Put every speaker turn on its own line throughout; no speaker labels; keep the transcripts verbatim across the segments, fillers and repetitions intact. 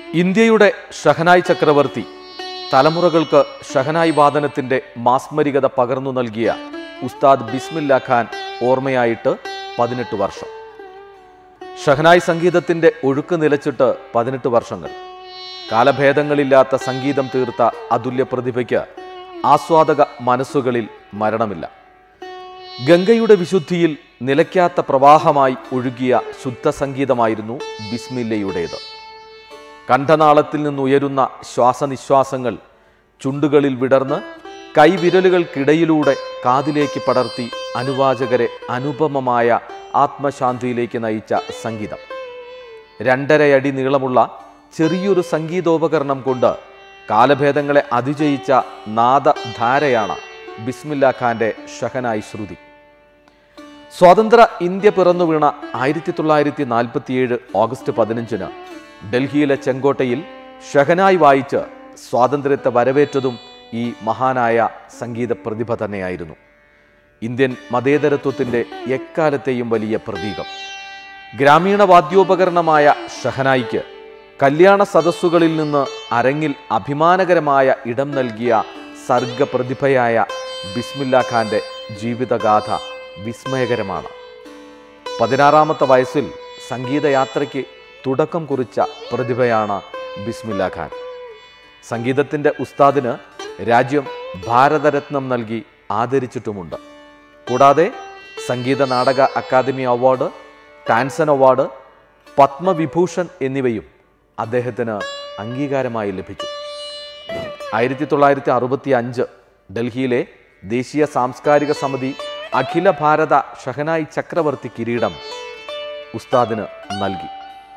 ഇന്ത്യയുടെ ഷഹനായി ചക്രവർത്തി തലമുറകൾക്ക് ഷഹനായി വാദനത്തിന്റെ മാസ്മരികത പകർന്നു നൽകിയ ഉസ്താദ് ബിസ്മില്ലാ ഖാൻ ഓർമ്മയായിട്ട് പതിനെട്ട് വർഷം. ഷഹനായി സംഗീതത്തിന്റെ ഒഴുക്ക് നിലച്ചിട്ട് പതിനെട്ട് വർഷങ്ങൾ. കാലഭേദങ്ങളില്ലാത്ത സംഗീതം തീർത്ത അതുല്യ പ്രതിഭയ്ക്ക് ആസ്വാദക മനസ്സുകളിൽ മരണമില്ല. ഗംഗയുടെ വിശുദ്ധിയിൽ നിലയ്ക്കാത്ത പ്രവാഹമായി ഒഴുകിയ ശുദ്ധ സംഗീതമായിരുന്നു ബിസ്മില്ലയുടേത്. കണ്ഠനാളത്തിൽ നിന്നുയരുന്ന ശ്വാസനിശ്വാസങ്ങൾ ചുണ്ടുകളിൽ വിടർന്ന് കൈവിരലുകൾക്കിടയിലൂടെ കാതിലേക്ക് പടർത്തി അനുവാചകരെ അനുപമമായ ആത്മശാന്തിയിലേക്ക് നയിച്ച സംഗീതം. രണ്ടരയടി നീളമുള്ള ചെറിയൊരു സംഗീതോപകരണം കൊണ്ട് കാലഭേദങ്ങളെ അതിജയിച്ച നാദധാരയാണ് ബിസ്മില്ലാ ഖാന്റെ ഷഹനായി ശ്രുതി. സ്വാതന്ത്ര്യ ഇന്ത്യ പിറന്നു വീണ ആയിരത്തി തൊള്ളായിരത്തി നാൽപ്പത്തിയേഴ് ഓഗസ്റ്റ് പതിനഞ്ചിന് ഡൽഹിയിലെ ചെങ്കോട്ടയിൽ ഷഹനായി വായിച്ച് സ്വാതന്ത്ര്യത്തെ വരവേറ്റതും ഈ മഹാനായ സംഗീത പ്രതിഭ തന്നെയായിരുന്നു. ഇന്ത്യൻ മതേതരത്വത്തിൻ്റെ എക്കാലത്തെയും വലിയ പ്രതീകം. ഗ്രാമീണ വാദ്യോപകരണമായ ഷഹനായിക്ക് കല്യാണ സദസ്സുകളിൽ നിന്ന് അരങ്ങിൽ അഭിമാനകരമായ ഇടം നൽകിയ സർഗപ്രതിഭയായ ബിസ്മില്ലാ ഖാന്റെ ജീവിതഗാഥ വിസ്മയകരമാണ്. പതിനാറാമത്തെ വയസ്സിൽ സംഗീതയാത്രയ്ക്ക് തുടക്കം കുറിച്ച പ്രതിഭയാണ് ബിസ്മില്ലാ ഖാൻ. സംഗീതത്തിൻ്റെ ഉസ്താദിന് രാജ്യം ഭാരതരത്നം നൽകി ആദരിച്ചിട്ടുമുണ്ട്. കൂടാതെ സംഗീത നാടക അക്കാദമി അവാർഡ്, ടാൻസൺ അവാർഡ്, പത്മവിഭൂഷൺ എന്നിവയും അദ്ദേഹത്തിന് അംഗീകാരമായി ലഭിച്ചു. ആയിരത്തി തൊള്ളായിരത്തി അറുപത്തി അഞ്ച് ഡൽഹിയിലെ ദേശീയ സാംസ്കാരിക സമിതി അഖില ഭാരത ഷഹനായി ചക്രവർത്തി കിരീടം ഉസ്താദിന് നൽകി.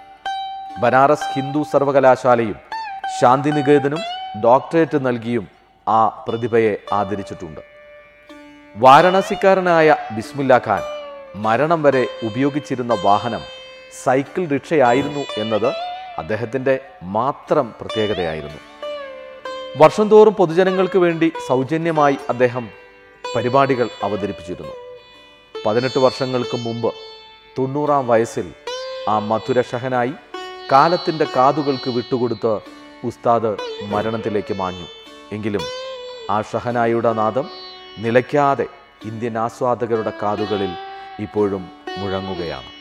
ബനാറസ് ഹിന്ദു സർവകലാശാലയും ശാന്തിനികേതനും ഡോക്ടറേറ്റ് നൽകിയും ആ പ്രതിഭയെ ആദരിച്ചിട്ടുണ്ട്. വാരണാസിക്കാരനായ ബിസ്മില്ലാ ഖാൻ മരണം വരെ ഉപയോഗിച്ചിരുന്ന വാഹനം സൈക്കിൾ റിക്ഷയായിരുന്നു എന്നത് അദ്ദേഹത്തിൻ്റെ മാത്രം പ്രത്യേകതയായിരുന്നു. വർഷം തോറും പൊതുജനങ്ങൾക്ക് വേണ്ടി സൗജന്യമായി അദ്ദേഹം പരിപാടികൾ അവതരിപ്പിച്ചിരുന്നു. പതിനെട്ട് വർഷങ്ങൾക്ക് മുമ്പ് തൊണ്ണൂറാം വയസ്സിൽ ആ മധുര ഷഹനായി കാലത്തിൻ്റെ കാതുകൾക്ക് വിട്ടുകൊടുത്ത് ഉസ്താദ് മരണത്തിലേക്ക് മാഞ്ഞു. എങ്കിലും ആ ഷഹനായിയുടെ നാദം നിലയ്ക്കാതെ ഇന്ത്യൻ ആസ്വാദകരുടെ കാതുകളിൽ ഇപ്പോഴും മുഴങ്ങുകയാണ്.